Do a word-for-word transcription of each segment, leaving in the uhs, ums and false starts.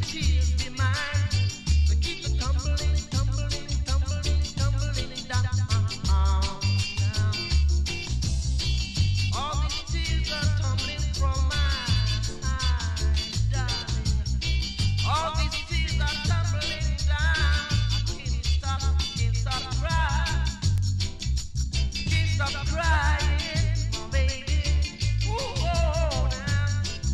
tears be mine. They keep it tumbling, tumbling, tumbling, tumbling down. All these tears are tumbling from my eyes, darling. All these tears are tumbling down. I can't stop, can't stop crying, can't stop crying, my baby. Ooh, oh, now.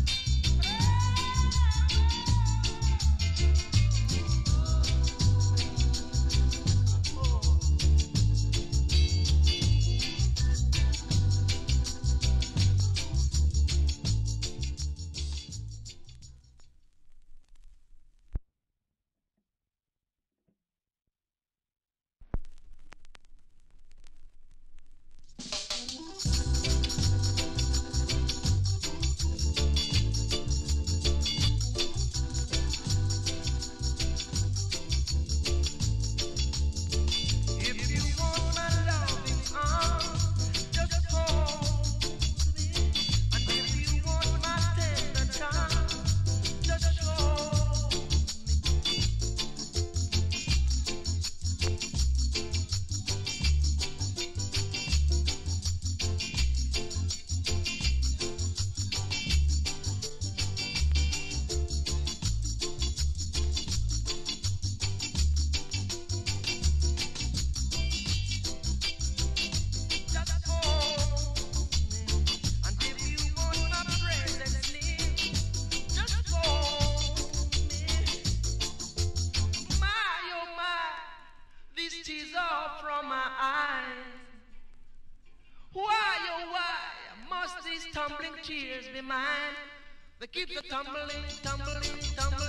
If you want my loving arms, just hold me. And if you want my tender charms, just hold me. Just hold me. And if you want my presence near, just hold me. My, oh my, these tears are from my eyes. Why, oh why, must these tumbling tears be mine? They keep the tumbling, tumbling, tumbling.